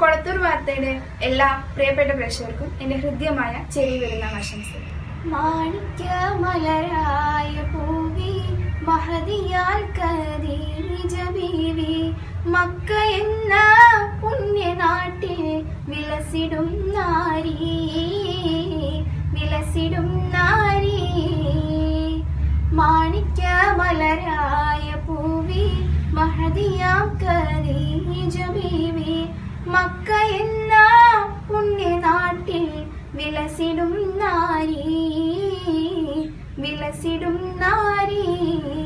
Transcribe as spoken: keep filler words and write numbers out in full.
കൊളത്തൂർ വാർത്തയുടെ എല്ലാ പ്രിയപ്പെട്ട പ്രേക്ഷകർക്കും എന്റെ ഹൃദ്യമായ ചെറിയ പെരുന്നാൾ ആശംസകൾ. മാണിക്യമലരായ പൂവി മഹദിയാൽ ഖദീജ ബീവി മക്ക എന്ന പുണ്യനാട്ടിൽ വിലസിടും നാരി വിലസിടും നാരി. മാണിക്യമലരായ പൂവി മഹദിയാൽ ഖദീജ ബീവി മക്ക എന്ന പുണ്യനാട്ടിൽ വിലസിടും നാരി വിലസിടും നാരി.